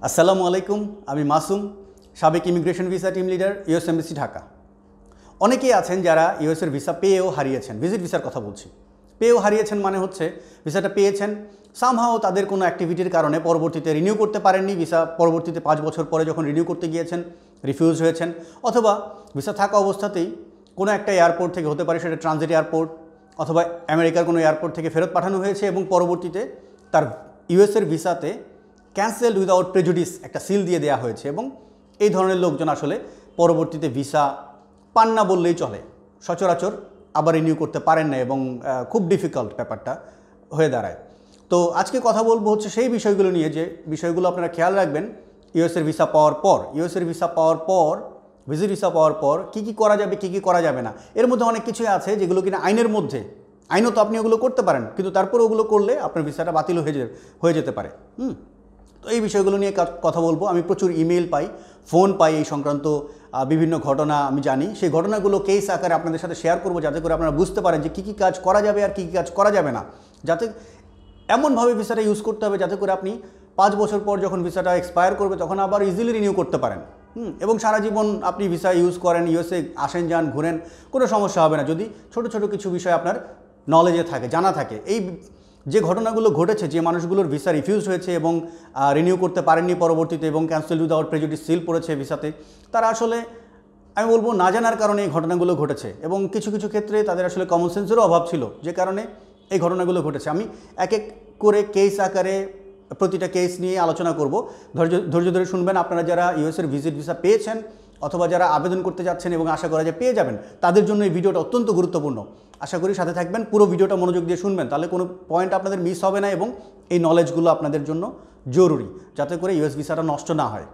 আসসালামু আলাইকুম, আমি মাসুম, সাবেক immigration visa team leader, US embassy Dhaka. অনেকেই আছেন যারা ইউএসের ভিসা পেয়েও হারিয়েছেন। ভিজিট ভিসার কথা বলছি। পেয়েও হারিয়েছেন মানে হচ্ছে ভিসাটা পেয়েছেন, সামহাও তাদের কোনো অ্যাক্টিভিটির কারণে পরবর্তীতে রিনিউ করতে পারেননি। ভিসা পরবর্তীতে 5 বছর পরে যখন রিনিউ করতে গিয়েছেন রিফিউজ হয়েছেন, অথবা ভিসা থাকা অবস্থাতেই কোনো একটা এয়ারপোর্ট থেকে, হতে পারে সেটা ট্রানজিট এয়ারপোর্ট অথবা আমেরিকার কোনো এয়ারপোর্ট থেকে ফেরত পাঠানো হয়েছে এবং পরবর্তীতে তার ইউএসের ভিসাতে ক্যান্সেলড উইদাউট প্রেজুডিস একটা সিল দিয়ে দেওয়া হয়েছে এবং এই ধরনের লোকজন আসলে পরবর্তীতে ভিসা পান না বললেই চলে। সচরাচর আবার রিনিউ করতে পারেন না এবং খুব ডিফিকাল্ট ব্যাপারটা হয়ে দাঁড়ায়। তো আজকে কথা বলবো হচ্ছে সেই বিষয়গুলো নিয়ে, যে বিষয়গুলো আপনারা খেয়াল রাখবেন ইউএসের ভিসা পাওয়ার পর। ইউএসের ভিসা পাওয়ার পর, ভিজিট ভিসা পাওয়ার পর কী কী করা যাবে, কী কী করা যাবে না। এর মধ্যে অনেক কিছুই আছে যেগুলো কিনা আইনের মধ্যে, আইনও তো আপনি ওগুলো করতে পারেন, কিন্তু তারপরে ওগুলো করলে আপনার ভিসাটা বাতিল হয়ে যেতে পারে। তো এই বিষয়গুলো নিয়ে কথা বলবো। আমি প্রচুর ইমেল পাই, ফোন পাই এই সংক্রান্ত বিভিন্ন ঘটনা আমি জানি। সেই ঘটনাগুলো কেস আকারে আপনাদের সাথে শেয়ার করবো, যাতে করে আপনারা বুঝতে পারেন যে কী কী কাজ করা যাবে আর কী কী কাজ করা যাবে না। যাতে এমনভাবে ভিসাটা ইউজ করতে হবে যাতে করে আপনি 5 বছর পর যখন ভিসাটা এক্সপায়ার করবে তখন আবার ইজিলি রিনিউ করতে পারেন এবং সারা জীবন আপনি ভিসা ইউজ করেন, ইউএসএ আসেন যান ঘুরেন, কোনো সমস্যা হবে না যদি ছোট ছোট কিছু বিষয় আপনার নলেজে থাকে, জানা থাকে। এই যে ঘটনাগুলো ঘটেছে, যে মানুষগুলোর ভিসা রিফিউজ হয়েছে এবং রিনিউ করতে পারেননি পরবর্তীতে এবং ক্যান্সেল উইদাউট প্রেজুডিস সিল পড়েছে ভিসাতে, তারা আসলে আমি বলবো না জানার কারণে এই ঘটনাগুলো ঘটেছে এবং কিছু কিছু ক্ষেত্রে তাদের আসলে কমন সেন্সেরও অভাব ছিল, যে কারণে এই ঘটনাগুলো ঘটেছে। আমি এক এক করে কেস আকারে প্রতিটা কেস নিয়ে আলোচনা করব। ধৈর্য ধরে শুনবেন। আপনারা যারা ইউএসের ভিজিট ভিসা পেয়েছেন অথবা যারা আবেদন করতে যাচ্ছেন এবং আশা করা যায় পেয়ে যাবেন, তাদের জন্য এই ভিডিওটা অত্যন্ত গুরুত্বপূর্ণ। আশা করি সাথে থাকবেন, পুরো ভিডিওটা মনোযোগ দিয়ে শুনবেন, তাহলে কোনো পয়েন্ট আপনাদের মিস হবে না এবং এই নলেজগুলো আপনাদের জন্য জরুরি, যাতে করে ইউএস ভিসাটা নষ্ট না হয়।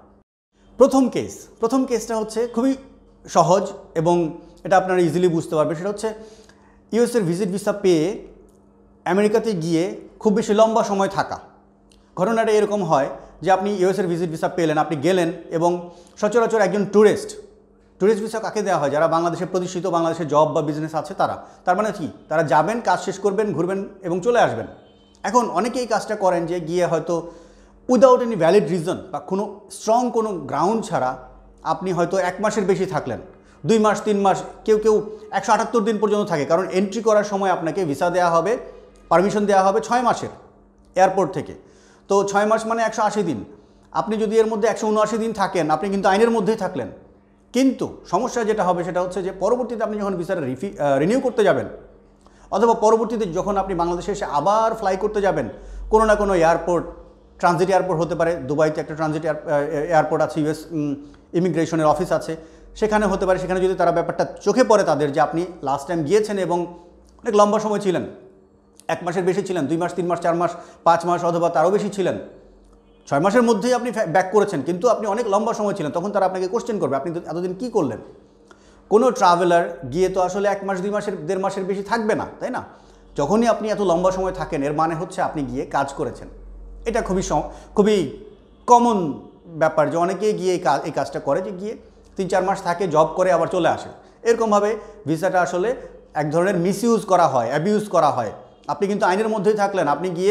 প্রথম কেসটা হচ্ছে খুবই সহজ এবং এটা আপনারা ইজিলি বুঝতে পারবেন। সেটা হচ্ছে ইউএসের ভিজিট ভিসা পেয়ে আমেরিকাতে গিয়ে খুব বেশি লম্বা সময় থাকা। ঘটনাটা এরকম হয় যে আপনি ইউএসের ভিজিট ভিসা পেলেন, আপনি গেলেন এবং সচরাচর একজন ট্যুরিস্ট ভিসা কাকে দেওয়া হয়? যারা বাংলাদেশে প্রতিষ্ঠিত, বাংলাদেশে জব বা বিজনেস আছে তারা। তার মানে কি, তারা যাবেন, কাজ শেষ করবেন, ঘুরবেন এবং চলে আসবেন। এখন অনেকেই কাজটা করেন যে গিয়ে হয়তো উইদাউট এনি ভ্যালিড রিজন বা কোনো স্ট্রং কোনো গ্রাউন্ড ছাড়া আপনি হয়তো 1 মাসের বেশি থাকলেন, 2 মাস 3 মাস, কেউ 178 দিন পর্যন্ত থাকে। কারণ এন্ট্রি করার সময় আপনাকে ভিসা দেওয়া হবে, পারমিশন দেওয়া হবে 6 মাসের এয়ারপোর্ট থেকে। তো 6 মাস মানে 180 দিন। আপনি যদি এর মধ্যে 179 দিন থাকেন, আপনি কিন্তু আইনের মধ্যেই থাকলেন। কিন্তু সমস্যা যেটা হবে সেটা হচ্ছে যে পরবর্তীতে আপনি যখন ভিসাটা রিনিউ করতে যাবেন অথবা পরবর্তীতে যখন আপনি বাংলাদেশে এসে আবার ফ্লাই করতে যাবেন, কোনো না কোনো এয়ারপোর্ট, ট্রানজিট এয়ারপোর্ট হতে পারে, দুবাইতে একটা ট্রানজিট এয়ারপোর্ট আছে, ইউএস ইমিগ্রেশনের অফিস আছে, সেখানে হতে পারে। সেখানে যদি তারা ব্যাপারটা চোখে পড়ে তাদের, যে আপনি লাস্ট টাইম গিয়েছেন এবং অনেক লম্বা সময় ছিলেন, 1 মাসের বেশি ছিলেন, 2 মাস 3 মাস 4 মাস 5 মাস অথবা তারও বেশি ছিলেন, 6 মাসের মধ্যেই আপনি ব্যাক করেছেন, কিন্তু আপনি অনেক লম্বা সময় ছিলেন, তখন তারা আপনাকে কোশ্চেন করবে আপনি এতদিন কী করলেন। কোনো ট্রাভেলার গিয়ে তো আসলে 1 মাস 2 মাসের 1.5 মাসের বেশি থাকবে না, তাই না? যখনই আপনি এত লম্বা সময় থাকেন, এর মানে হচ্ছে আপনি গিয়ে কাজ করেছেন। এটা খুবই কমন ব্যাপার যে অনেকেই গিয়ে এই কাজটা করে, যে গিয়ে 3-4 মাস থাকে, জব করে, আবার চলে আসে। এরকমভাবে ভিসাটা আসলে এক ধরনের মিসইউজ করা হয়, অ্যাবিউজ করা হয়। আপনি কিন্তু আইনের মধ্যেই থাকলেন, আপনি গিয়ে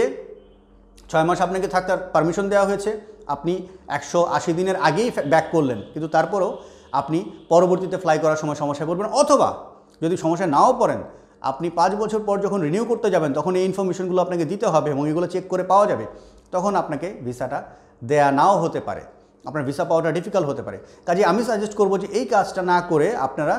6 মাস আপনাকে থাকতে পারমিশন দেওয়া হয়েছে, আপনি 180 দিনের আগেই ব্যাক করলেন, কিন্তু তারপরেও আপনি পরবর্তীতে ফ্লাই করার সময় সমস্যায় পড়বেন। অথবা যদি সমস্যায় নাও পড়েন, আপনি 5 বছর পর যখন রিনিউ করতে যাবেন তখন এই ইনফরমেশনগুলো আপনাকে দিতে হবে এবং এগুলো চেক করে পাওয়া যাবে। তখন আপনাকে ভিসাটা দেয়া নাও হতে পারে, আপনার ভিসা পাওয়াটা ডিফিকাল্ট হতে পারে। কাজে আমি সাজেস্ট করবো যে এই কাজটা না করে আপনারা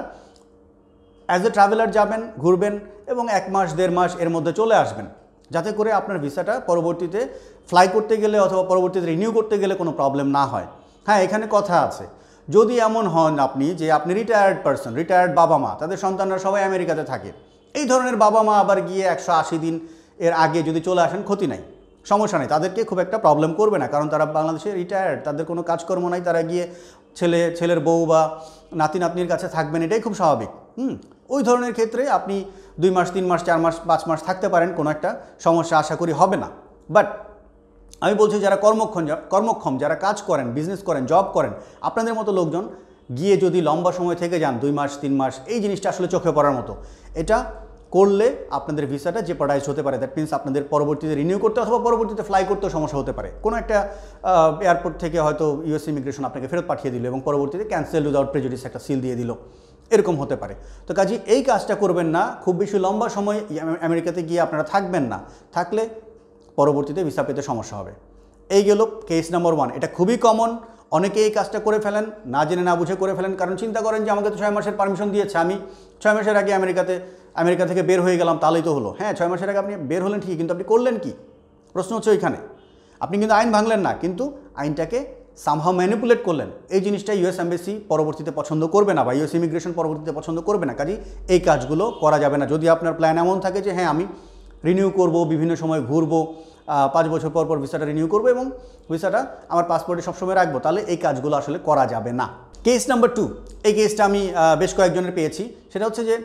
অ্যাজ এ ট্রাভেলার যাবেন, ঘুরবেন এবং 1 মাস 1.5 মাস এর মধ্যে চলে আসবেন, যাতে করে আপনার ভিসাটা পরবর্তীতে ফ্লাই করতে গেলে অথবা পরবর্তীতে রিনিউ করতে গেলে কোনো প্রবলেম না হয়। হ্যাঁ, এখানে কথা আছে, যদি এমন হন আপনি যে আপনি রিটায়ার্ড পারসন, রিটায়ার্ড বাবা মা, তাদের সন্তানরা সবাই আমেরিকাতে থাকে, এই ধরনের বাবা মা আবার গিয়ে 180 দিন এর আগে যদি চলে আসেন, ক্ষতি নাই, সমস্যা নেই, তাদেরকে খুব একটা প্রবলেম করবে না, কারণ তারা বাংলাদেশে রিটায়ার্ড, তাদের কোনো কাজকর্ম নাই, তারা গিয়ে ছেলের বউ বা নাতি নাতনির কাছে থাকবেন, এটাই খুব স্বাভাবিক। ওই ধরনের ক্ষেত্রে আপনি 2 মাস 3 মাস 4 মাস 5 মাস থাকতে পারেন, কোনো একটা সমস্যা আশা করি হবে না। বাট আমি বলছি যারা কর্মক্ষম, যারা কাজ করেন, বিজনেস করেন, জব করেন, আপনাদের মতো লোকজন গিয়ে যদি লম্বা সময় থেকে যান, 2 মাস 3 মাস, এই জিনিসটা আসলে চোখে পড়ার মতো। এটা করলে আপনাদের ভিসাটা জেপার্ডাইজ হতে পারে। দ্যাট মিনস আপনাদের পরবর্তীতে রিনিউ করতে অথবা পরবর্তীতে ফ্লাই করতেও সমস্যা হতে পারে। কোনো একটা এয়ারপোর্ট থেকে হয়তো ইউএস ইমিগ্রেশন আপনাকে ফেরত পাঠিয়ে দিল এবং পরবর্তীতে ক্যান্সেল উইদাউট প্রেজুডিস একটা সিল দিয়ে দিল, এরকম হতে পারে। তো কাজে এই কাজটা করবেন না। খুব বেশি লম্বা সময় আমেরিকাতে গিয়ে আপনারা থাকবেন না, থাকলে পরবর্তীতে ভিসা পেতে সমস্যা হবে। এই গেল কেস নাম্বার 1। এটা খুবই কমন, অনেকে এই কাজটা করে ফেলেন, না জেনে না বুঝে করে ফেলেন। কারণ চিন্তা করেন যে আমাকে তো 6 মাসের পারমিশন দিয়েছে, আমি 6 মাসের আগে আমেরিকা থেকে বের হয়ে গেলাম, তাহলেই তো হলো। হ্যাঁ, 6 মাসের আগে আপনি বের হলেন ঠিকই, কিন্তু আপনি করলেন কি? প্রশ্ন হচ্ছে ওইখানে। আপনি কিন্তু আইন ভাঙলেন না, কিন্তু আইনটাকে সামহাও ম্যানিপুলেট করলেন। এই জিনিসটা ইউএস এমবেসি পরবর্তীতে পছন্দ করবে না, বা ইউএস ইমিগ্রেশন পরবর্তীতে পছন্দ করবে না। কাজেই এই কাজগুলো করা যাবে না। যদি আপনার প্ল্যান এমন থাকে যে হ্যাঁ আমি রিনিউ করব, বিভিন্ন সময় ঘুরবো, 5 বছর পর পর ভিসাটা রিনিউ করবো এবং ভিসাটা আমার পাসপোর্টে সবসময় রাখবো, তাহলে এই কাজগুলো আসলে করা যাবে না। কেস নাম্বার 2, এই কেসটা আমি বেশ কয়েকজনের পেয়েছি। সেটা হচ্ছে যে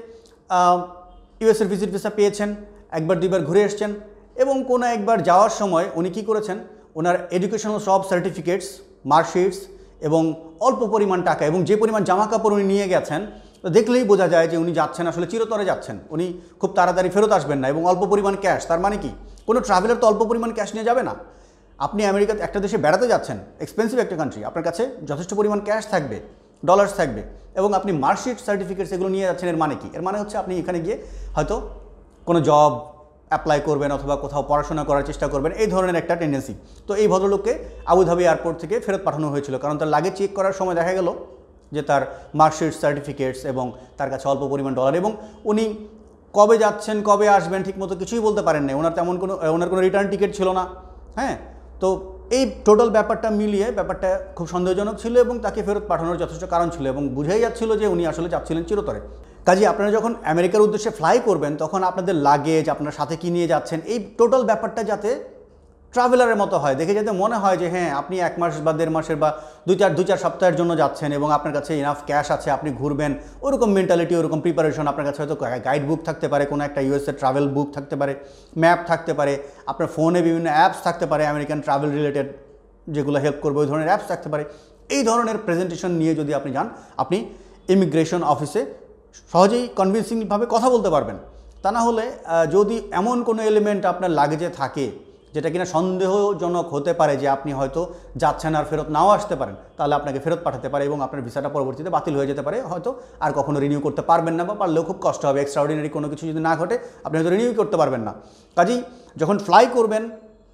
ইউএসের ভিজিট ভিসা পেয়েছেন, 1-2বার ঘুরে এসছেন এবং কোনো একবার যাওয়ার সময় উনি কী করেছেন, ওনার এডুকেশনাল সব সার্টিফিকেটস, মার্কশিটস এবং অল্প পরিমাণ টাকা এবং যে পরিমাণ জামা কাপড় উনি নিয়ে গেছেন, তো দেখলেই বোঝা যায় যে উনি যাচ্ছেন আসলে চিরতরে যাচ্ছেন, উনি খুব তাড়াতাড়ি ফেরত আসবেন না। এবং অল্প পরিমাণ ক্যাশ, তার মানে কি কোনো ট্রাভেলার তো অল্প পরিমাণ ক্যাশ নিয়ে যাবে না। আপনি আমেরিকাতে একটা দেশে বেড়াতে যাচ্ছেন, এক্সপেন্সিভ একটা কান্ট্রি, আপনার কাছে যথেষ্ট পরিমাণ ক্যাশ থাকবে, ডলার্স থাকবে এবং আপনি মার্কশিট সার্টিফিকেটস এগুলো নিয়ে যাচ্ছেন। এর মানে কি? এর মানে হচ্ছে আপনি এখানে গিয়ে হয়তো কোনো জব অ্যাপ্লাই করবেন অথবা কোথাও পড়াশোনা করার চেষ্টা করবেন, এই ধরনের একটা টেন্ডেন্সি। তো এই ভদ্রলোককে আবুধাবি এয়ারপোর্ট থেকে ফেরত পাঠানো হয়েছিল, কারণ তার লাগেজ চেক করার সময় দেখা গেল যে তার মার্কশিট সার্টিফিকেটস এবং তার কাছে অল্প পরিমাণ ডলার, এবং উনি কবে যাচ্ছেন কবে আসবেন ঠিকমতো কিছুই বলতে পারেন না। ওনার কোনো রিটার্ন টিকিট ছিল না। হ্যাঁ, তো এই টোটাল ব্যাপারটা মিলিয়ে ব্যাপারটা খুব সন্দেহজনক ছিল এবং তাকে ফেরত পাঠানোর যথেষ্ট কারণ ছিল এবং বুঝেই যাচ্ছিল যে উনি আসলে যাচ্ছিলেন চিরতরে। কাজে আপনারা যখন আমেরিকার উদ্দেশ্যে ফ্লাই করবেন তখন আপনাদের লাগেজ, আপনার সাথে কী নিয়ে যাচ্ছেন, এই টোটাল ব্যাপারটা যাতে ট্রাভেলারের মতো হয়, দেখে যাতে মনে হয় যে হ্যাঁ আপনি 1 মাস বা 1.5 মাসের বা 2-4 সপ্তাহের জন্য যাচ্ছেন এবং আপনার কাছে ইনাফ ক্যাশ আছে, আপনি ঘুরবেন, ওরকম মেন্টালিটি, ওরকম প্রিপারেশন। আপনার কাছে হয়তো গাইড বুক থাকতে পারে, কোনো একটা ইউএসএর ট্রাভেল বুক থাকতে পারে, ম্যাপ থাকতে পারে, আপনার ফোনে বিভিন্ন অ্যাপস থাকতে পারে, আমেরিকান ট্রাভেল রিলেটেড যেগুলো হেল্প করবে ওই ধরনের অ্যাপস থাকতে পারে। এই ধরনের প্রেজেন্টেশন নিয়ে যদি আপনি যান, আপনি ইমিগ্রেশন অফিসে সহজেই কনভিনসিংভাবে কথা বলতে পারবেন। তা না হলে যদি এমন কোনো এলিমেন্ট আপনার লাগেজে থাকে যেটা কিনা সন্দেহজনক হতে পারে যে আপনি হয়তো যাচ্ছেন আর ফেরত নাও আসতে পারেন, তাহলে আপনাকে ফেরত পাঠাতে পারে এবং আপনার ভিসাটা পরবর্তীতে বাতিল হয়ে যেতে পারে, হয়তো আর কখনো রিনিউ করতে পারবেন না, বা পারলেও খুব কষ্ট হবে। এক্সট্রাঅর্ডিনারি কোনো কিছু যদি না ঘটে আপনি হয়তো রিনিউ করতে পারবেন না। কাজেই যখন ফ্লাই করবেন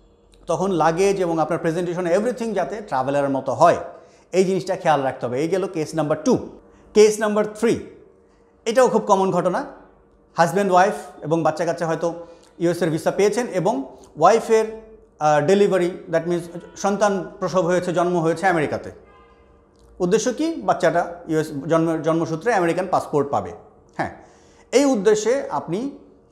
তখন লাগেজ এবং আপনার প্রেজেন্টেশন এভরিথিং যাতে ট্রাভেলারের মতো হয়, এই জিনিসটা খেয়াল রাখতে হবে। এই গেল কেস নাম্বার 2। কেস নাম্বার 3, এটাও খুব কমন ঘটনা। হাজব্যান্ড ওয়াইফ এবং বাচ্চা কাচ্চা হয়তো ইউএসের ভিসা পেয়েছেন এবং ওয়াইফের ডেলিভারি, দ্যাট মিনস সন্তান প্রসব হয়েছে, জন্ম হয়েছে আমেরিকাতে। উদ্দেশ্য কি? বাচ্চাটা জন্মসূত্রে আমেরিকান পাসপোর্ট পাবে। হ্যাঁ, এই উদ্দেশ্যে আপনি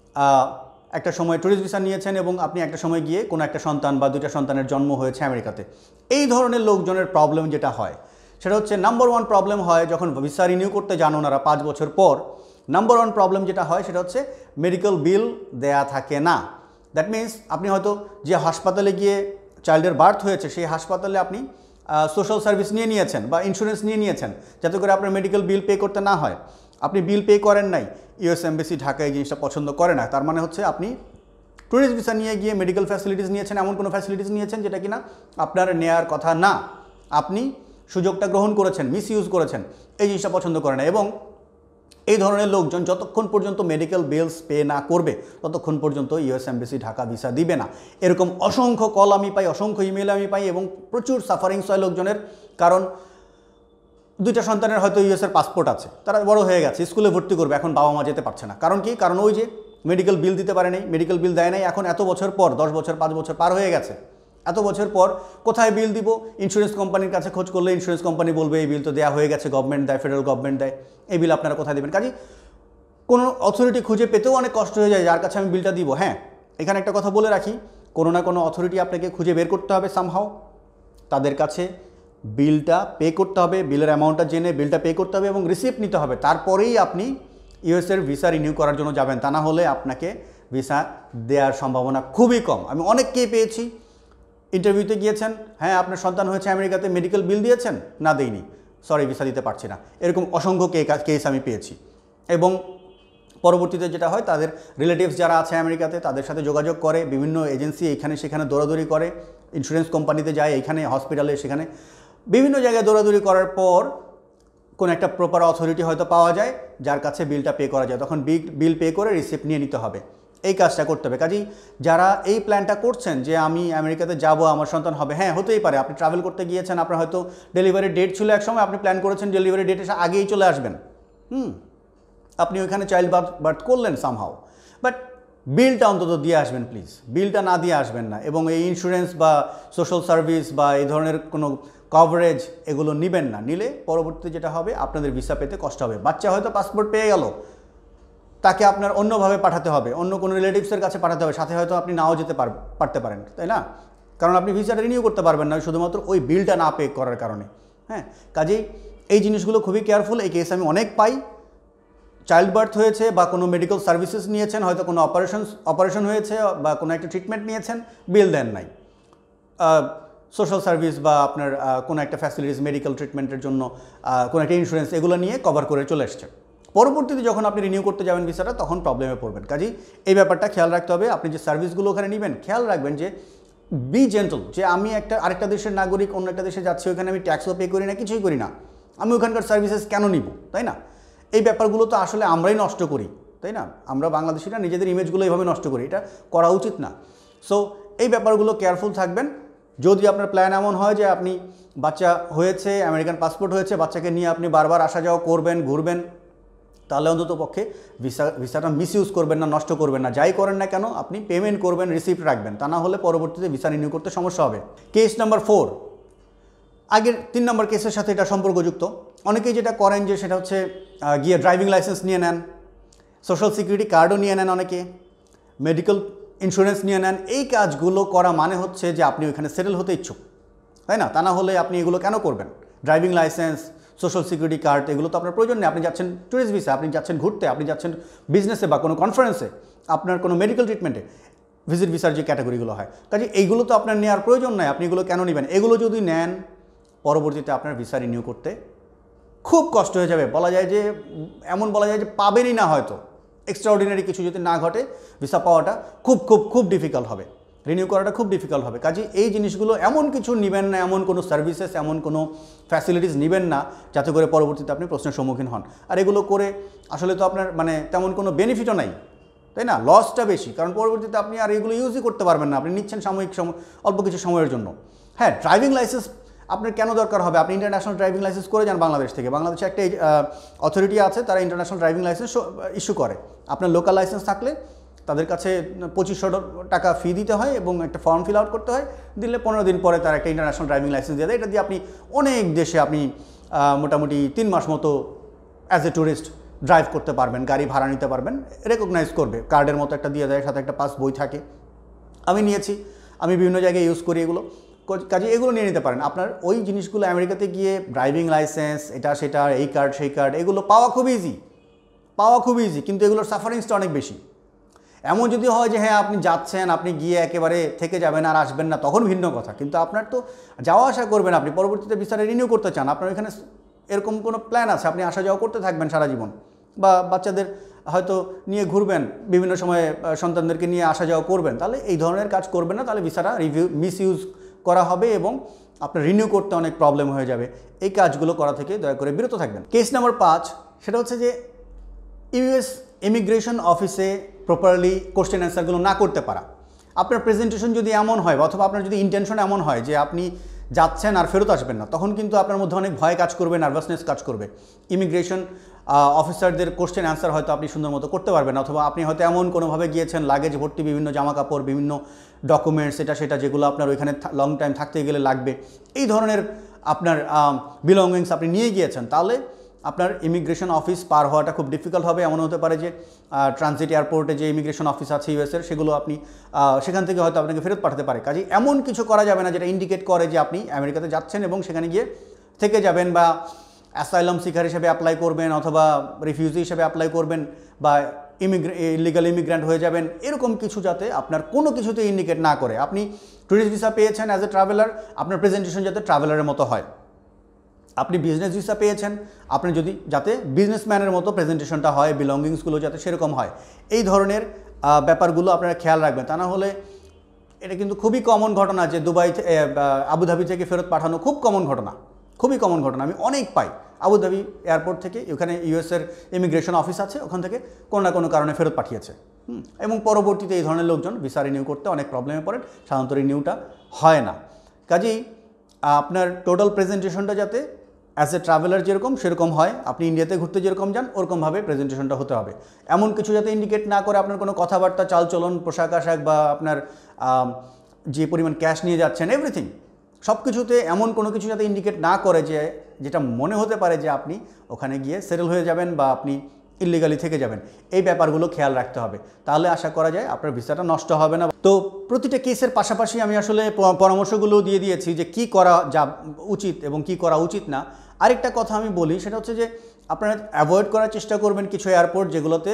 একটা সময় ট্যুরিস্ট ভিসা নিয়েছেন এবং আপনি একটা সময় গিয়ে কোনো একটা সন্তান বা 2টা সন্তানের জন্ম হয়েছে আমেরিকাতে। এই ধরনের লোকজনের প্রবলেম যেটা হয় সেটা হচ্ছে নাম্বার 1 প্রবলেম হয় যখন ভিসা রিনিউ করতে যান ওনারা 5 বছর পর। নাম্বার 1 প্রবলেম যেটা হয় সেটা হচ্ছে মেডিকেল বিল দেয়া থাকে না। দ্যাট মিনস আপনি হয়তো যে হাসপাতালে গিয়ে চাইল্ডের বার্থ হয়েছে সেই হাসপাতালে আপনি সোশ্যাল সার্ভিস নিয়ে নিয়েছেন বা ইন্স্যুরেন্স নিয়ে নিয়েছেন যাতে করে আপনার মেডিকেল বিল পে করতে না হয়। আপনি বিল পে করেন নাই, ইউএস এমবেসি ঢাকা এই জিনিসটা পছন্দ করে না। তার মানে হচ্ছে আপনি ট্যুরিস্ট ভিসা নিয়ে গিয়ে মেডিকেল ফ্যাসিলিটিস নিয়েছেন, এমন কোনো ফ্যাসিলিটিস নিয়েছেন যেটা কিনা আপনার নেয়ার কথা না, আপনি সুযোগটা গ্রহণ করেছেন, মিসইউজ করেছেন, এই জিনিসটা পছন্দ করে না। এবং এই ধরনের লোকজন যতক্ষণ পর্যন্ত মেডিকেল বিলস পে না করবে ততক্ষণ পর্যন্ত ইউএস এমবেসি ঢাকা ভিসা দিবে না। এরকম অসংখ্য কল আমি পাই, অসংখ্য ইমেল আমি পাই এবং প্রচুর সাফারিংস হয় লোকজনের। কারণ 2টা সন্তানের হয়তো ইউএসের পাসপোর্ট আছে, তারা বড় হয়ে গেছে, স্কুলে ভর্তি করবে, এখন বাবা মা যেতে পারছে না। কারণ কি? কারণ ওই যে মেডিকেল বিল দিতে পারে নাই, মেডিকেল বিল দেয় নাই। এখন এত বছর পর, 10 বছর 5 বছর পার হয়ে গেছে, এত বছর পর কোথায় বিল দিব? ইন্স্যুরেন্স কোম্পানির কাছে খোঁজ করলে ইন্স্যুরেন্স কোম্পানি বলবে এই বিল তো দেওয়া হয়ে গেছে, গভর্নমেন্ট দেয়, ফেডারেল গভর্নমেন্ট দেয়, এই বিল আপনারা কোথায় দেবেন? কাজে কোনো অথরিটি খুঁজে পেতেও অনেক কষ্ট হয়ে যায় যার কাছে আমি বিলটা দিব। হ্যাঁ, এখানে একটা কথা বলে রাখি, কোনো না কোনো অথরিটি আপনাকে খুঁজে বের করতে হবে সামহাও, তাদের কাছে বিলটা পে করতে হবে, বিলের অ্যামাউন্টটা জেনে বিলটা পে করতে হবে এবং রিসিপ্ট নিতে হবে, তারপরেই আপনি ইউএসের ভিসা রিনিউ করার জন্য যাবেন। তা না হলে আপনাকে ভিসা দেওয়ার সম্ভাবনা খুবই কম। আমি অনেককেই পেয়েছি, ইন্টারভিউতে গিয়েছেন, হ্যাঁ আপনার সন্তান হয়েছে আমেরিকাতে, মেডিকেল বিল দিয়েছেন? না দেইনি, সরি ভিসা দিতে পারছি না। এরকম অসংখ্য কেস আমি পেয়েছি এবং পরবর্তীতে যেটা হয় তাদের রিলেটিভস যারা আছে আমেরিকাতে তাদের সাথে যোগাযোগ করে, বিভিন্ন এজেন্সি এখানে সেখানে দৌড়াদৌড়ি করে, ইন্স্যুরেন্স কোম্পানিতে যায়, এখানে হসপিটালে সেখানে বিভিন্ন জায়গায় দৌড়াদৌড়ি করার পর কোনো একটা প্রপার অথরিটি হয়তো পাওয়া যায় যার কাছে বিলটা পে করা যায়, তখন বিল পে করে রিসিপ্ট নিয়ে নিতে হবে। এই কাজটা করতে হবে। কাজেই যারা এই প্ল্যানটা করছেন যে আমি আমেরিকাতে যাব, আমার সন্তান হবে, হ্যাঁ হতেই পারে, আপনি ট্রাভেল করতে গিয়েছেন, আপনার হয়তো ডেলিভারি ডেট ছিল এক সময়, আপনি প্ল্যান করেছেন ডেলিভারি ডেটের আগেই চলে আসবেন, আপনি ওইখানে চাইল্ড বার্থ করলেন সামহাও, বাট বিলটা অন্তত দিয়ে আসবেন প্লিজ, বিলটা না দিয়ে আসবেন না। এবং এই ইন্স্যুরেন্স বা সোশ্যাল সার্ভিস বা এই ধরনের কোনো কভারেজ এগুলো নেবেন না, নিলে পরবর্তীতে যেটা হবে আপনাদের ভিসা পেতে কষ্ট হবে। বাচ্চা হয়তো পাসপোর্ট পেয়ে গেল, তাকে আপনার অন্যভাবে পাঠাতে হবে, অন্য কোনো রিলেটিভসের কাছে পাঠাতে হবে, সাথে হয়তো আপনি নাও যেতে পারতে পারেন, তাই না? কারণ আপনি ভিসাটা রিনিউ করতে পারবেন না শুধুমাত্র ওই বিলটা না পে করার কারণে। হ্যাঁ, কাজেই এই জিনিসগুলো খুবই কেয়ারফুল। এই কেস আমি অনেক পাই, চাইল্ড বার্থ হয়েছে বা কোনো মেডিকেল সার্ভিসেস নিয়েছেন, হয়তো কোনো অপারেশন হয়েছে বা কোনো একটা ট্রিটমেন্ট নিয়েছেন, বিল দেন নাই, সোশ্যাল সার্ভিস বা আপনার কোনো একটা ফ্যাসিলিটিস মেডিকেল ট্রিটমেন্টের জন্য কোনো একটা ইন্স্যুরেন্স এগুলো নিয়ে কভার করে চলে এসছে। পরবর্তীতে যখন আপনি রিনিউ করতে যাবেন ভিসাটা, তখন প্রবলেমে পড়বেন। কাজেই এই ব্যাপারটা খেয়াল রাখতে হবে। আপনি যে সার্ভিসগুলো ওখানে নেবেন খেয়াল রাখবেন যে বি জেন্টল, যে আমি আরেকটা দেশের নাগরিক, অন্য একটা দেশে যাচ্ছি, ওখানে আমি ট্যাক্সও পে করি না, কিছুই করি না, আমি ওখানকার সার্ভিসেস কেন নিব, তাই না? এই ব্যাপারগুলো তো আসলে আমরাই নষ্ট করি, তাই না? আমরা বাংলাদেশিরা নিজেদের ইমেজগুলো এইভাবে নষ্ট করি, এটা করা উচিত না। সো এই ব্যাপারগুলো কেয়ারফুল থাকবেন। যদি আপনার প্ল্যান এমন হয় যে আপনি বাচ্চা হয়েছে, আমেরিকান পাসপোর্ট হয়েছে, বাচ্চাকে নিয়ে আপনি বারবার আসা যাওয়া করবেন, ঘুরবেন, তাহলে অন্তত পক্ষে ভিসাটা মিসইউজ করবেন না, নষ্ট করবেন না। যাই করেন না কেন আপনি পেমেন্ট করবেন, রিসিপ্ট রাখবেন, তা না হলে পরবর্তীতে ভিসা রিনিউ করতে সমস্যা হবে। কেস নাম্বার 4, আগের 3 নম্বর কেসের সাথে এটা সম্পর্কযুক্ত। অনেকেই যেটা করেন যে সেটা হচ্ছে গিয়ে ড্রাইভিং লাইসেন্স নিয়ে নেন, সোশ্যাল সিকিউরিটি কার্ডও নিয়ে নেন, অনেকে মেডিকেল ইন্স্যুরেন্স নিয়ে নেন। এই কাজগুলো করা মানে হচ্ছে যে আপনি ওইখানে সেটেল হতে ইচ্ছুক, তাই না? তা না হলে আপনি এগুলো কেন করবেন? Driving licence, social security card এগুলো তো আপনার প্রয়োজন নেই। আপনি যাচ্ছেন ট্যুরিস্ট ভিসা, আপনি যাচ্ছেন ঘুরতে, আপনি যাচ্ছেন বিজনেসে বা কোনো কনফারেন্সে, আপনার কোনো মেডিকেল ট্রিটমেন্টে, ভিজিট ভিসার যে ক্যাটাগরিগুলো হয়। কাজে এইগুলো তো আপনার নেওয়ার প্রয়োজন নাই, আপনি এগুলো কেন নেবেন? এগুলো যদি নেন পরবর্তীতে আপনার ভিসা রিনিউ করতে খুব কষ্ট হয়ে যাবে। বলা যায় যে এমন বলা যায় যে পাবেনই না, হয়তো এক্সট্রাঅর্ডিনারি কিছু যদি না ঘটে ভিসা পাওয়াটা খুব খুব খুব ডিফিকাল্ট হবে, রিনিউ করাটা খুব ডিফিকাল্ট হবে। কাজে এই জিনিসগুলো এমন কিছু নেবেন না, এমন কোনো সার্ভিসেস, এমন কোনো ফ্যাসিলিটিস নেবেন না যাতে করে পরবর্তীতে আপনি প্রশ্নের সম্মুখীন হন। আর এগুলো করে আসলে তো আপনার মানে তেমন কোনো বেনিফিটও নাই, তাই না? লসটা বেশি, কারণ পরবর্তীতে আপনি আর এগুলো ইউজই করতে পারবেন না, আপনি নিচ্ছেন সাময়িক অল্প কিছু সময়ের জন্য। হ্যাঁ, ড্রাইভিং লাইসেন্স আপনার কেন দরকার হবে? আপনি ইন্টারন্যাশনাল ড্রাইভিং লাইসেন্স করে যান বাংলাদেশ থেকে। বাংলাদেশে একটা অথরিটি আছে, তারা ইন্টারন্যাশনাল ড্রাইভিং লাইসেন্স ইস্যু করে। আপনার লোকাল লাইসেন্স থাকলে তাদের কাছে 2500 টাকা ফি দিতে হয় এবং একটা ফর্ম ফিল আউট করতে হয়, দিলে 15 দিন পরে তারা একটা ইন্টারন্যাশনাল ড্রাইভিং লাইসেন্স দিয়ে দেয়। এটা দিয়ে আপনি অনেক দেশে আপনি মোটামুটি 3 মাস মতো অ্যাজ এ ট্যুরিস্ট ড্রাইভ করতে পারবেন, গাড়ি ভাড়া নিতে পারবেন, রেকগনাইজ করবে, কার্ডের মতো একটা দিয়ে দেয়, সাথে একটা পাস বই থাকে। আমি নিয়েছি, আমি বিভিন্ন জায়গায় ইউজ করি এগুলো, কাজে এগুলো নিয়ে নিতে পারেন। আপনার ওই জিনিসগুলো আমেরিকাতে গিয়ে ড্রাইভিং লাইসেন্স, এটা সেটা, এই কার্ড সেই কার্ড, এগুলো পাওয়া খুব ইজি, কিন্তু এগুলোর সাফারিংসটা অনেক বেশি। এমন যদি হয় যে হ্যাঁ আপনি যাচ্ছেন, আপনি গিয়ে একেবারে থেকে যাবেন আর আসবেন না, তখন ভিন্ন কথা। কিন্তু আপনার তো যাওয়া আসা করবেন, আপনি পরবর্তীতে ভিসাটা রিনিউ করতে চান, আপনার এখানে এরকম কোনো প্ল্যান আছে, আপনি আসা যাওয়া করতে থাকবেন সারা জীবন, বা বাচ্চাদের হয়তো নিয়ে ঘুরবেন, বিভিন্ন সময়ে সন্তানদেরকে নিয়ে আসা যাওয়া করবেন, তাহলে এই ধরনের কাজ করবেন না, তাহলে ভিসাটা মিসইউজ করা হবে এবং আপনার রিনিউ করতে অনেক প্রবলেম হয়ে যাবে। এই কাজগুলো করা থেকে দয়া করে বিরত থাকবেন। কেস নাম্বার 5, সেটা হচ্ছে যে ইউএস ইমিগ্রেশন অফিসে প্রপারলি কোশ্চেন অ্যান্সারগুলো না করতে পারা। আপনার প্রেজেন্টেশন যদি এমন হয়, অথবা আপনার যদি ইন্টেনশন এমন হয় যে আপনি যাচ্ছেন আর ফেরত আসবেন না, তখন কিন্তু আপনার মধ্যে অনেক ভয় কাজ করবে, নার্ভাসনেস কাজ করবে। ইমিগ্রেশন অফিসারদের কোশ্চেন অ্যান্সার হয়তো আপনি সুন্দর মতো করতে পারবেন না, অথবা আপনি হয়তো এমন কোনোভাবে গিয়েছেন লাগেজ ভর্তি বিভিন্ন জামা কাপড়, বিভিন্ন ডকুমেন্টস, এটা সেটা, যেগুলো আপনার ওইখানে লং টাইম থাকতে গেলে লাগবে, এই ধরনের আপনার বিলঙ্গিংস আপনি নিয়ে গিয়েছেন, তাহলে আপনার ইমিগ্রেশন অফিস পার হওয়াটা খুব ডিফিকাল্ট হবে। এমন হতে পারে যে ট্রানজিট এয়ারপোর্টে যে ইমিগ্রেশন অফিস আছে ইউএসের, সেগুলো আপনি সেখান থেকে হয়তো আপনাকে ফেরত পাঠাতে পারে। কাজে এমন কিছু করা যাবে না যেটা ইন্ডিকেট করে যে আপনি আমেরিকাতে যাচ্ছেন এবং সেখানে গিয়ে থেকে যাবেন, বা অ্যাসাইলাম সিকার হিসেবে অ্যাপ্লাই করবেন, অথবা রিফিউজি হিসেবে অ্যাপ্লাই করবেন, বা ইলিগাল ইমিগ্র্যান্ট হয়ে যাবেন, এরকম কিছু যাতে আপনার কোনো কিছুতে ইন্ডিকেট না করে। আপনি ট্যুরিস্ট ভিসা পেয়েছেন অ্যাজ এ ট্রাভেলার, আপনার প্রেজেন্টেশন যাতে ট্রাভেলারের মতো হয়, আপনি বিজনেস ভিসা পেয়েছেন, আপনি যদি যাতে বিজনেসম্যানের মতো প্রেজেন্টেশনটা হয়, বিলঙ্গিংসগুলো যাতে সেরকম হয়, এই ধরনের ব্যাপারগুলো আপনারা খেয়াল রাখবেন। তা না হলে এটা কিন্তু খুবই কমন ঘটনা যে দুবাই আবুধাবি থেকে ফেরত পাঠানো খুব কমন ঘটনা, খুবই কমন ঘটনা। আমি অনেক পাই আবুধাবি এয়ারপোর্ট থেকে, ওখানে ইউএসের ইমিগ্রেশন অফিস আছে, ওখান থেকে কোনো না কোনো কারণে ফেরত পাঠিয়েছে এবং পরবর্তীতে এই ধরনের লোকজন ভিসা রিনিউ করতে অনেক প্রবলেমে পড়েন, সাধারণত রিনিউটা হয় না। কাজেই আপনার টোটাল প্রেজেন্টেশনটা যাতে অ্যাজ এ ট্রাভেলার যেরকম সেরকম হয়, আপনি ইন্ডিয়াতে ঘুরতে যেরকম যান ওরকমভাবে প্রেজেন্টেশনটা হতে হবে। এমন কিছু যাতে ইন্ডিকেট না করে আপনার কোনো কথাবার্তা, চালচলন, পোশাক আশাক বা আপনার যে পরিমাণ ক্যাশ নিয়ে যাচ্ছেন, এভরিথিং সব কিছুতে এমন কোনো কিছু যাতে ইন্ডিকেট না করে যে যেটা মনে হতে পারে যে আপনি ওখানে গিয়ে সেটেল হয়ে যাবেন বা আপনি ইলিগালি থেকে যাবেন। এই ব্যাপারগুলো খেয়াল রাখতে হবে, তাহলে আশা করা যায় আপনার ভিসাটা নষ্ট হবে না। তো প্রতিটা কেসের পাশাপাশি আমি আসলে পরামর্শগুলো দিয়ে দিয়েছি যে কি করা যা উচিত এবং কি করা উচিত না। আরেকটা কথা আমি বলি, সেটা হচ্ছে যে আপনারা অ্যাভয়েড করার চেষ্টা করবেন কিছু এয়ারপোর্ট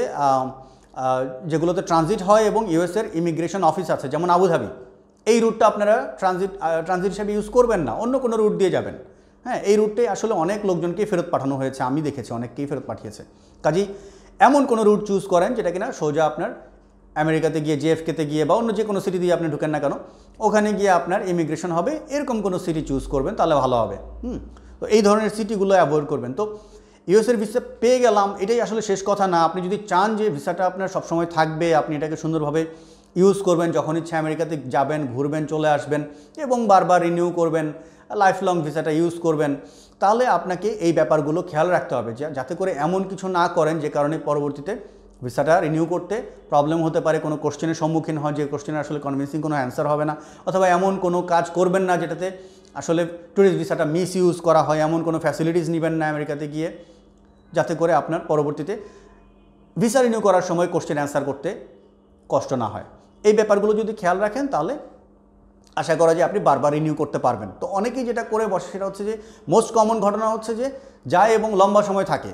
যেগুলোতে ট্রানজিট হয় এবং ইউএসের ইমিগ্রেশন অফিস আছে, যেমন আবুধাবি। এই রুটটা আপনারা ট্রানজিট হিসেবে ইউজ করবেন না, অন্য কোনো রুট দিয়ে যাবেন। হ্যাঁ, এই রুটে আসলে অনেক লোকজনকেই ফেরত পাঠানো হয়েছে, আমি দেখেছি অনেককেই ফেরত পাঠিয়েছে। কাজেই এমন কোনো রুট চুজ করেন যেটা কিনা সোজা আপনার আমেরিকাতে গিয়ে, জেএফকেতে গিয়ে বা অন্য যে কোনো সিটি দিয়ে আপনি ঢুকেন না কেন, ওখানে গিয়ে আপনার ইমিগ্রেশন হবে, এরকম কোনো সিটি চুজ করবেন, তাহলে ভালো হবে। তো এই ধরনের সিটিগুলো অ্যাভয়েড করবেন। তো ইউএসের ভিসা পেয়ে গেলাম, এটাই আসলে শেষ কথা না। আপনি যদি চান যে ভিসাটা আপনার সবসময় থাকবে, আপনি এটাকে সুন্দরভাবে ইউজ করবেন, যখন ইচ্ছা আমেরিকাতে যাবেন, ঘুরবেন, চলে আসবেন এবং বারবার রিনিউ করবেন, লাইফ লং ভিসাটা ইউজ করবেন, তাহলে আপনাকে এই ব্যাপারগুলো খেয়াল রাখতে হবে যাতে করে এমন কিছু না করেন যে কারণে পরবর্তীতে ভিসাটা রিনিউ করতে প্রবলেম হতে পারে, কোনো কোশ্চেনের সম্মুখীন হয় যে কোশ্চেনের আসলে কনভিন্সিং কোনো অ্যান্সার হবে না, অথবা এমন কোনো কাজ করবেন না যেটাতে আসলে ট্যুরিস্ট ভিসাটা মিস ইউজ করা হয়, এমন কোনো ফ্যাসিলিটিস নেবেন না আমেরিকাতে গিয়ে যাতে করে আপনার পরবর্তীতে ভিসা রিনিউ করার সময় কোশ্চেন অ্যান্সার করতে কষ্ট না হয়। এই ব্যাপারগুলো যদি খেয়াল রাখেন তাহলে আশা করা যায় আপনি বারবার রিনিউ করতে পারবেন। তো অনেকেই যেটা করে বসে সেটা হচ্ছে যে মোস্ট কমন ঘটনা হচ্ছে যে যায় এবং লম্বা সময় থাকে।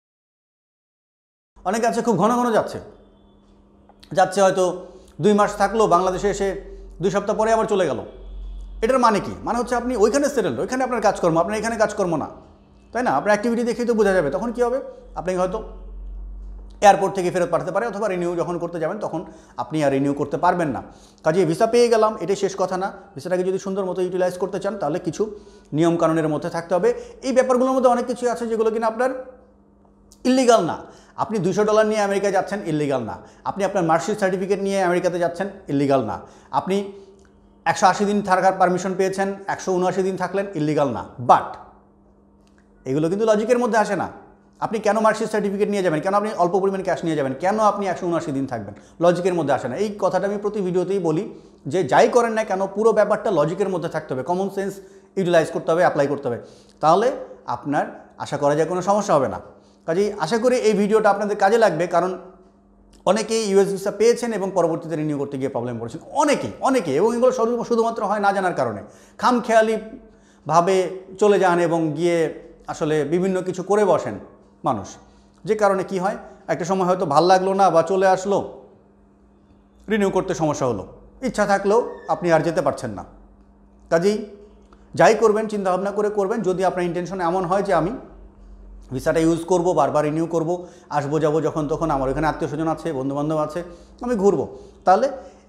অনেকে আছে খুব ঘন ঘন যাচ্ছে হয়তো 2 মাস থাকলো, বাংলাদেশে এসে 2 সপ্তাহ পরে আবার চলে গেল। এটার মানে কি? মানে হচ্ছে আপনি ওইখানে সেটেল, ওইখানে আপনার কাজকর্ম, আপনার এখানে কাজকর্ম না, তাই না? আপনার অ্যাক্টিভিটি দেখেই তো বোঝা যাবে। তখন কী হবে? আপনাকে হয়তো এয়ারপোর্ট থেকে ফেরত পাঠাতে পারে, অথবা রিনিউ যখন করতে যাবেন তখন আপনি আর রিনিউ করতে পারবেন না। কাজে ভিসা পেয়ে গেলাম, এটাই শেষ কথা না। ভিসাটাকে যদি সুন্দর মতো ইউটিলাইজ করতে চান তাহলে কিছু নিয়মকানুনের মধ্যে থাকতে হবে। এই ব্যাপারগুলোর মধ্যে অনেক কিছু আছে যেগুলো কিনা আপনার ইল্লিগাল না। আপনি $200 নিয়ে আমেরিকায় যাচ্ছেন, ইল্লিগাল না। আপনি আপনার মার্কশিট সার্টিফিকেট নিয়ে আমেরিকাতে যাচ্ছেন, ইল্লিগাল না। আপনি 180 দিন থাকার পারমিশন পেয়েছেন, 179 দিন থাকলেন, ইল্লিগাল না। বাট এগুলো কিন্তু লজিকের মধ্যে আসে না। আপনি কেন মার্কশিট সার্টিফিকেট নিয়ে যাবেন? কেন আপনি অল্প পরিমাণ ক্যাশ নিয়ে যাবেন? কেন আপনি 179 দিন থাকবেন? লজিকের মধ্যে আসে না। এই কথাটা আমি প্রতি ভিডিওতেই বলি যে যাই করেন না কেন পুরো ব্যাপারটা লজিকের মধ্যে থাকতে হবে, কমন সেন্স ইউটিলাইজ করতে হবে, অ্যাপ্লাই করতে হবে, তাহলে আপনার আশা করা যায় কোনো সমস্যা হবে না। কাজেই আশা করি এই ভিডিওটা আপনাদের কাজে লাগবে, কারণ অনেকেই ইউএস ভিসা পেয়েছেন এবং পরবর্তীতে রিনিউ করতে গিয়ে প্রবলেম পড়েছেন, অনেকেই এবং এগুলো শুধুমাত্র হয় না জানার কারণে। খামখেয়ালিভাবে চলে যান এবং গিয়ে আসলে বিভিন্ন কিছু করে বসেন মানুষ, যে কারণে কি হয়, একটা সময় হয়তো ভাল লাগলো না বা চলে আসলো, রিনিউ করতে সমস্যা হলো, ইচ্ছা থাকলেও আপনি আর যেতে পারছেন না। কাজেই যাই করবেন চিন্তাভাবনা করে করবেন। যদি আপনার ইন্টেনশন এমন হয় যে আমি ভিসাটা ইউজ করব, বারবার রিনিউ করব, আসবো যাবো যখন তখন, আমার ওখানে আত্মীয় স্বজন আছে, বন্ধুবান্ধব আছে, আমি ঘুরবো, তাহলে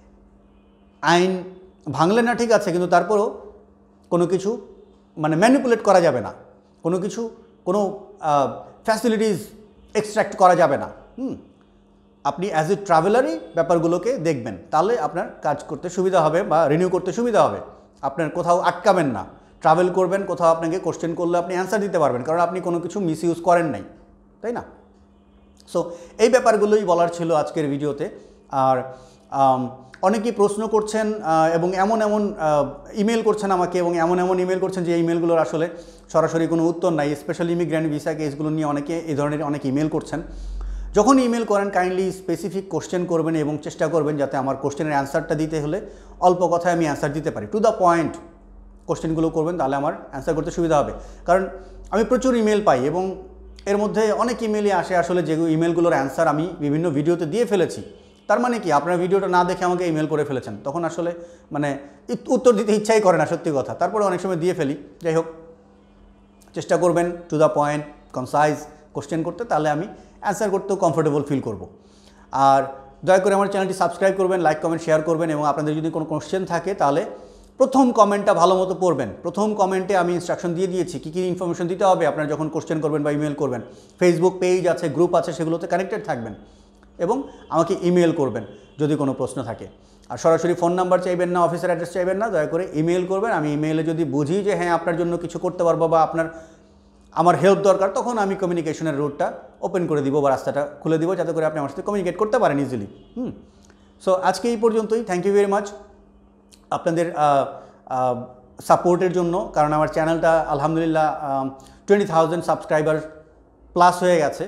আইন ভাঙলেন না ঠিক আছে, কিন্তু তারপরেও কোনো কিছু মানে ম্যানিপুলেট করা যাবে না, কোনো ফ্যাসিলিটিস এক্সট্র্যাক্ট করা যাবে না। আপনি অ্যাজ এ ট্রাভেলারই ব্যাপারগুলোকে দেখবেন, তাহলে আপনার কাজ করতে সুবিধা হবে বা রিনিউ করতে সুবিধা হবে। আপনার কোথাও আটকাবেন না, ট্রাভেল করবেন, কোথাও আপনাকে কোশ্চেন করলে আপনি অ্যান্সার দিতে পারবেন, কারণ আপনি কোনো কিছু মিস ইউজ করেন নাই, তাই না? সো এই ব্যাপারগুলোই বলার ছিল আজকের ভিডিওতে। আর অনেকেই প্রশ্ন করছেন এবং এমন ইমেল করছেন আমাকে, এবং এমন ইমেল করছেন যে ইমেলগুলোর আসলে সরাসরি কোনো উত্তর নাই। স্পেশালি ইমিগ্রেন্ট ভিসা কেসগুলো নিয়ে অনেকে এই ধরনের অনেক ইমেল করছেন। যখন ইমেল করেন কাইন্ডলি স্পেসিফিক কোশ্চেন করবেন এবং চেষ্টা করবেন যাতে আমার কোশ্চেনের অ্যান্সারটা দিতে হলে অল্প কথায় আমি অ্যান্সার দিতে পারি, টু দ্য পয়েন্ট কোশ্চেনগুলো করবেন, তাহলে আমার অ্যান্সার করতে সুবিধা হবে। কারণ আমি প্রচুর ইমেল পাই এবং এর মধ্যে অনেক ইমেলই আসে আসলে যে ইমেলগুলোর অ্যান্সার আমি বিভিন্ন ভিডিওতে দিয়ে ফেলেছি। তার মানে কি, আপনার ভিডিওটা না দেখে আমাকে ইমেল করে ফেলেছেন, তখন আসলে মানে উত্তর দিতে ইচ্ছাই করে না, সত্যি কথা। তারপরে অনেক সময় দিয়ে ফেলি। যাই হোক, চেষ্টা করবেন to the point concise question করতে, তাহলে আমি অ্যান্সার করতেও কমফোর্টেবল ফিল করব। আর দয়া করে আমার চ্যানেলটি সাবস্ক্রাইব করবেন, লাইক কমেন্ট শেয়ার করবেন, এবং আপনাদের যদি কোনো কোশ্চেন থাকে তাহলে প্রথম কমেন্টটা ভালো মতো পড়বেন। প্রথম কমেন্টে আমি ইনস্ট্রাকশন দিয়ে দিয়েছি কী কী ইনফরমেশন দিতে হবে আপনারা যখন কোশ্চেন করবেন বা ইমেল করবেন। ফেসবুক পেজ আছে, গ্রুপ আছে, সেগুলোতে কানেক্টেড থাকবেন এবং আমাকে ইমেল করবেন যদি কোনো প্রশ্ন থাকে। আর সরাসরি ফোন নাম্বার চাইবেন না, অফিসের অ্যাড্রেস চাইবেন না, দয়া করে ইমেল করবেন। আমি ইমেলে যদি বুঝি যে হ্যাঁ আপনার জন্য কিছু করতে পারবো বা আমার হেল্প দরকার, তখন আমি কমিউনিকেশনের রুটটা ওপেন করে দিব বা রাস্তাটা খুলে দিব, যাতে করে আপনি আমার সাথে কমিউনিকেট করতে পারেন ইজিলি। সো আজকে এই পর্যন্তই। থ্যাংক ইউ ভেরি মাচ আপনাদের সাপোর্টের জন্য, কারণ আমার চ্যানেলটা আলহামদুলিল্লাহ 20,000 সাবস্ক্রাইবার প্লাস হয়ে গেছে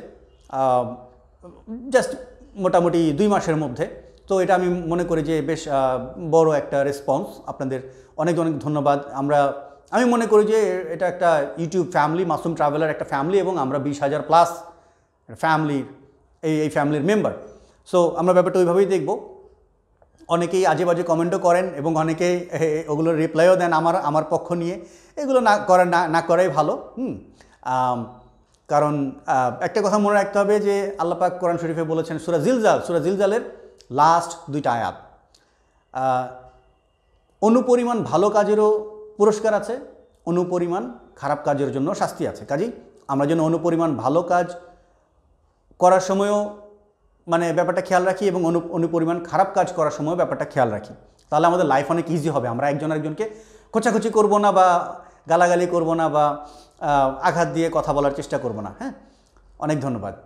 জাস্ট মোটামুটি 2 মাসের মধ্যে। তো এটা আমি মনে করি যে বেশ বড় একটা রেসপন্স। আপনাদের অনেক অনেক ধন্যবাদ। আমি মনে করি যে এটা একটা ইউটিউব ফ্যামিলি, মাসুম ট্রাভেলার একটা ফ্যামিলি, এবং আমরা 20,000 প্লাস ফ্যামিলির এই ফ্যামিলির মেম্বার। সো আমরা ব্যাপারটা ওইভাবেই দেখব। অনেকেই আজে বাজে কমেন্টও করেন এবং অনেকেই ওগুলোর রিপ্লাইও দেন আমার পক্ষ নিয়ে। এগুলো না করাই ভালো। কারণ একটা কথা মনে রাখতে হবে যে আল্লাহ পাক কোরআন শরীফে বলেছেন সূরা জিলজালের লাস্ট 2টা আয়াত, অনুপরিমাণ ভালো কাজেরও পুরস্কার আছে, অনুপরিমাণ খারাপ কাজের জন্য শাস্তি আছে। কাজেই আমরা যেন অনুপরিমাণ ভালো কাজ করার সময়ও মানে ব্যাপারটা খেয়াল রাখি, এবং অনুপরিমাণ খারাপ কাজ করার সময় ব্যাপারটা খেয়াল রাখি। তাহলে আমাদের লাইফ অনেক ইজি হবে। আমরা একজন আরেকজনকে খোঁচাখুচি করব না, বা গালাগালি করব না, বা আঘাত দিয়ে কথা বলার চেষ্টা করব না। হ্যাঁ, অনেক ধন্যবাদ।